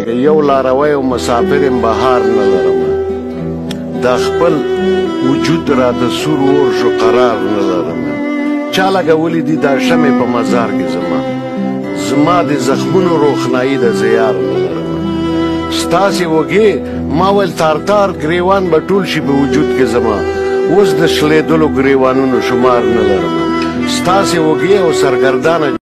یو لاروی او مسافر یم بهار نه لرمه دا خپل وجود راته سور اور شو قرار نه لرمه چا لګولي دي دا شمې په مزار کې زما د زخمونو روښنایي د زیار نه لرمه ستاسې وږې ما ویل تار ګریوان به ټول شي په وجود کې زما اوس د شلېدلو ګریوانونو شمار نه لرمه ستاسې وږې او سرګردانه